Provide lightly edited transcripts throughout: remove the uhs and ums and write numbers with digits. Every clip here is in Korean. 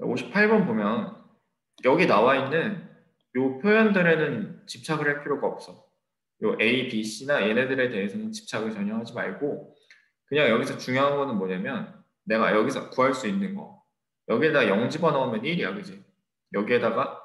58번 보면 여기 나와 있는 요 표현들에는 집착을 할 필요가 없어. 요 A, B, C나 얘네들에 대해서는 집착을 전혀 하지 말고 그냥 여기서 중요한 거는 뭐냐면 내가 여기서 구할 수 있는 거 여기에다 0 집어넣으면 1이야, 그지? 여기에다가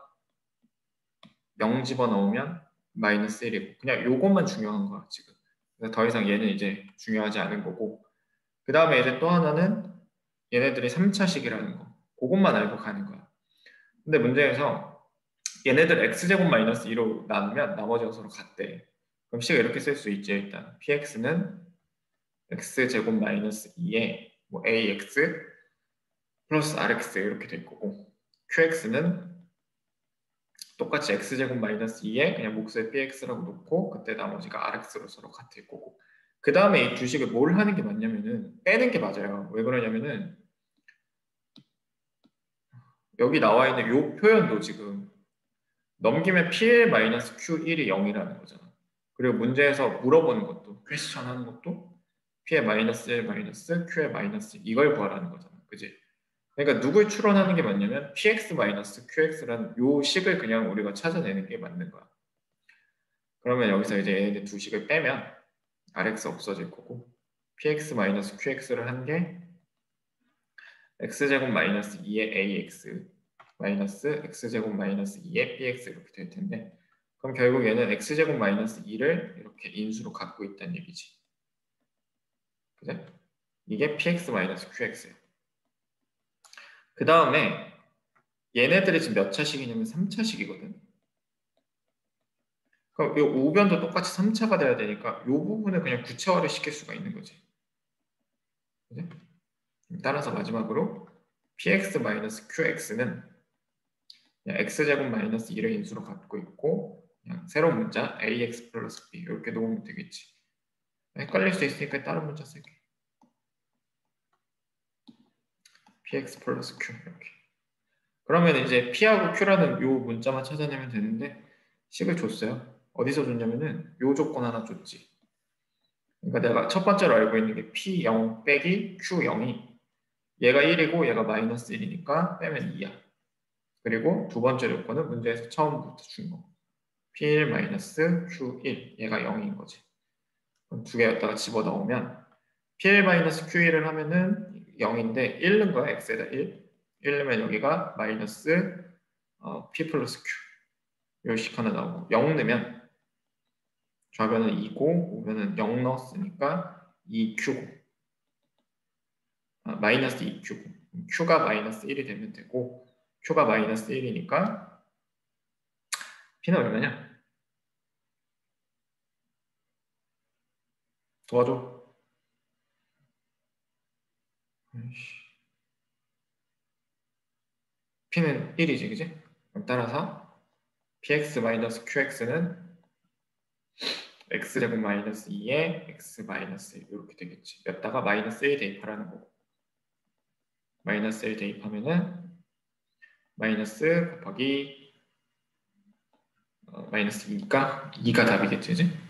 0 집어넣으면 마이너스 1이고 그냥 요것만 중요한 거야 지금. 그래서 더 이상 얘는 이제 중요하지 않은 거고 그 다음에 이제 또 하나는 얘네들이 3차식이라는 거 그것만 알고 가는 거야. 근데 문제에서 얘네들 x제곱 마이너스 2로 나누면 나머지가 서로 같대. 그럼 식을 이렇게 쓸 수 있지. 일단 px는 x제곱 마이너스 2에 뭐 ax 플러스 rx 이렇게 될 거고 qx는 똑같이 x제곱 마이너스 2에 그냥 몫에 px라고 놓고 그때 나머지가 rx로 서로 같을 거고 그 다음에 이 두 식을 뭘 하는 게 맞냐면은 빼는 게 맞아요. 왜 그러냐면은 여기 나와 있는 요 표현도 지금 넘기면 PL-Q1이 0이라는 거잖아. 그리고 문제에서 물어보는 것도 퀘스천 하는 것도 PL-1 Q의 마이너스 이걸 구하라는 거잖아. 그지? 그러니까 누굴 추론하는 게 맞냐면 PX-QX라는 요 식을 그냥 우리가 찾아내는 게 맞는 거야. 그러면 여기서 이제 얘네들 두 식을 빼면 RX 없어질 거고 PX-QX를 한 게 X제곱 마이너스 2의 AX 마이너스 X제곱 마이너스 2의 BX 이렇게 될 텐데 그럼 결국 얘는 X제곱 마이너스 2를 이렇게 인수로 갖고 있다는 얘기지. 그래? 이게 PX 마이너스 QX예요. 그 다음에 얘네들이 지금 몇 차식이냐면 3차식이거든. 그럼 이 오변도 똑같이 3차가 돼야 되니까 이 부분을 그냥 구체화를 시킬 수가 있는 거지. 그래? 따라서 마지막으로 px-qx는 x제곱 마이너스 2를 인수로 갖고 있고 그냥 새로운 문자 ax 플러스 b 이렇게 놓으면 되겠지. 헷갈릴 수 있으니까 다른 문자 쓸게. px 플러스 q 이렇게. 그러면 이제 p하고 q라는 요 문자만 찾아내면 되는데 식을 줬어요. 어디서 줬냐면은 요 조건 하나 줬지. 그러니까 내가 첫 번째로 알고 있는 게 p0 빼기 q0이 얘가 1이고 얘가 마이너스 1이니까 빼면 2야. 그리고 두 번째 조건은 문제에서 처음부터 준 거. P1-Q1 얘가 0인 거지. 그럼 두 개 갖다가 집어넣으면 P1-Q1을 하면은 0인데 1 넣은 거야. x에다 1. 1 넣으면 여기가 마이너스 P 플러스 Q 요식 하나 나오고 0 넣으면 좌변은 2고 우변은 0 넣었으니까 2Q고 마이너스 2Q고 Q가 마이너스 1이 되면 되고 Q가 마이너스 1이니까 P는 얼마냐? 도와줘. P는 1이지, 그지? 그럼 따라서 px-qx는 x제곱 마이너스 2에 x 마이너스 1 이렇게 되겠지. 여기다가 마이너스 1 대입하라는 거고 마이너스 1 대입하면은 마이너스 곱하기 마이너스 2가 답이겠지, 그지?